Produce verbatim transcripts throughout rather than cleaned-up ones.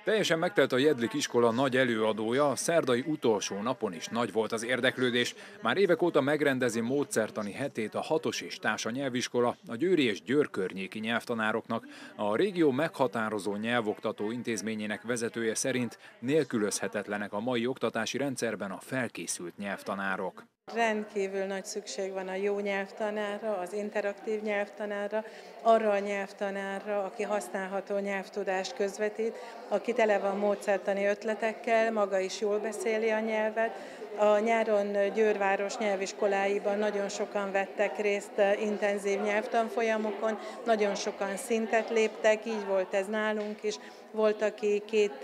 Teljesen megtelt a Jedlik iskola nagy előadója, a szerdai utolsó napon is nagy volt az érdeklődés. Már évek óta megrendezi módszertani hetét a hatos és társa nyelviskola a győri és Győr környéki nyelvtanároknak. A régió meghatározó nyelvoktató intézményének vezetője szerint nélkülözhetetlenek a mai oktatási rendszerben a felkészült nyelvtanárok. Rendkívül nagy szükség van a jó nyelvtanárra, az interaktív nyelvtanárra, arra a nyelvtanárra, aki használható nyelvtudást közvetít, aki tele van módszertani ötletekkel, maga is jól beszéli a nyelvet. A nyáron Győrváros nyelviskoláiban nagyon sokan vettek részt intenzív nyelvtanfolyamokon, nagyon sokan szintet léptek, így volt ez nálunk is. Volt, aki két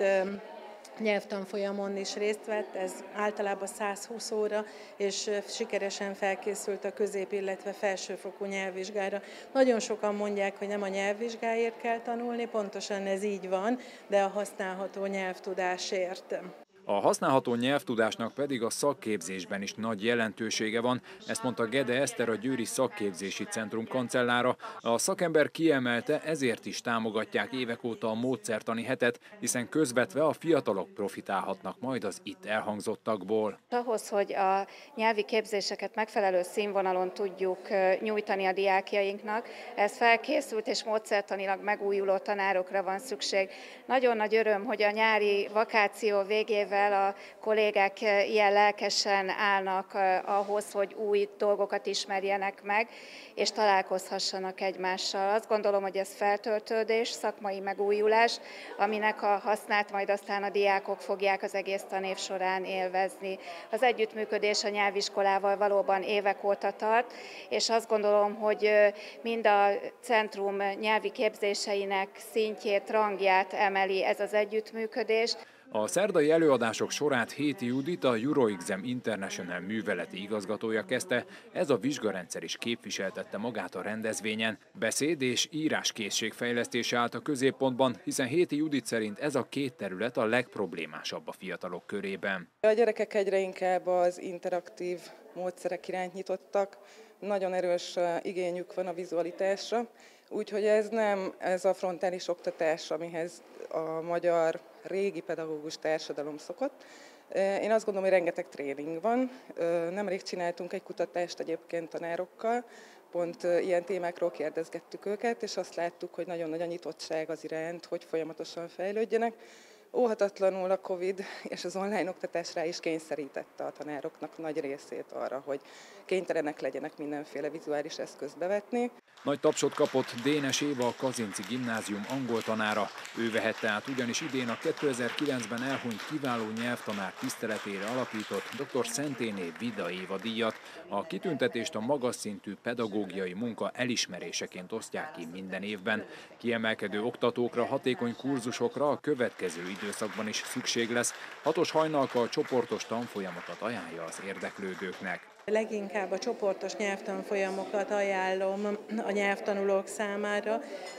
nyelvtanfolyamon is részt vett, ez általában száz húsz óra, és sikeresen felkészült a közép, illetve felsőfokú nyelvvizsgára. Nagyon sokan mondják, hogy nem a nyelvvizsgáért kell tanulni, pontosan ez így van, de a használható nyelvtudásért. A használható nyelvtudásnak pedig a szakképzésben is nagy jelentősége van, ezt mondta Gede Eszter, a Győri Szakképzési Centrum kancellára. A szakember kiemelte, ezért is támogatják évek óta a módszertani hetet, hiszen közvetve a fiatalok profitálhatnak majd az itt elhangzottakból. Ahhoz, hogy a nyelvi képzéseket megfelelő színvonalon tudjuk nyújtani a diákjainknak, ez felkészült és módszertanilag megújuló tanárokra van szükség. Nagyon nagy öröm, hogy a nyári vakáció végével a kollégák ilyen lelkesen állnak ahhoz, hogy új dolgokat ismerjenek meg, és találkozhassanak egymással. Azt gondolom, hogy ez feltöltődés, szakmai megújulás, aminek a hasznát majd aztán a diákok fogják az egész tanév során élvezni. Az együttműködés a nyelviskolával valóban évek óta tart, és azt gondolom, hogy mind a centrum nyelvi képzéseinek szintjét, rangját emeli ez az együttműködés. A szerdai előadások sorát Héti Judit, a EuroExam International műveleti igazgatója kezdte, ez a vizsgarendszer is képviseltette magát a rendezvényen. Beszéd és íráskészség fejlesztése állt a középpontban, hiszen Héti Judit szerint ez a két terület a legproblémásabb a fiatalok körében. A gyerekek egyre inkább az interaktív módszerek iránt nyitottak, nagyon erős igényük van a vizualitásra, úgyhogy ez nem ez a frontális oktatás, amihez a magyar régi pedagógus társadalom szokott. Én azt gondolom, hogy rengeteg tréning van. Nemrég csináltunk egy kutatást egyébként tanárokkal, pont ilyen témákról kérdezgettük őket, és azt láttuk, hogy nagyon nagy a nyitottság az iránt, hogy folyamatosan fejlődjenek. Óhatatlanul a Covid és az online oktatás rá is kényszerítette a tanároknak nagy részét arra, hogy kénytelenek legyenek mindenféle vizuális eszközt bevetni. Nagy tapsot kapott Dénes Éva, a Kazinczy Gimnázium angol tanára. Ő vehette át ugyanis idén a kétezer-kilencben elhunyt kiváló nyelvtanár tiszteletére alapított dr. Szenténé Vida Éva díjat. A kitüntetést a magas szintű pedagógiai munka elismeréseként osztják ki minden évben. Kiemelkedő oktatókra, hatékony kurzusokra a következő időszakban is szükség lesz. Hatos Hajnalka csoportos tanfolyamokat ajánlja az érdeklődőknek. Leginkább a csoportos nyelvtanfolyamokat ajánlom a nyelvtanulók számára.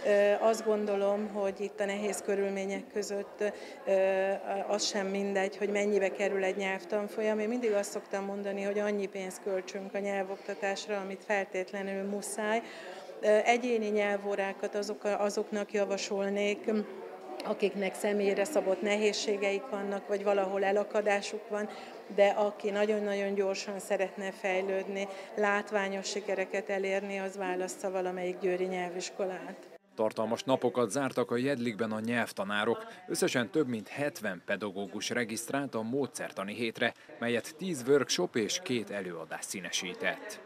Azt gondolom, hogy itt a nehéz körülmények között az sem mindegy, hogy mennyibe kerül egy nyelvtanfolyam. Én mindig azt szoktam mondani, hogy annyi pénzt költsünk a nyelvoktatásra, amit feltétlenül muszáj. Egyéni nyelvórákat azok, azoknak javasolnék, akiknek személyre szabott nehézségeik vannak, vagy valahol elakadásuk van, de aki nagyon-nagyon gyorsan szeretne fejlődni, látványos sikereket elérni, az válassza valamelyik győri nyelviskolát. Tartalmas napokat zártak a Jedlikben a nyelvtanárok. Összesen több mint hetven pedagógus regisztrált a módszertani hétre, melyet tíz workshop és két előadás színesített.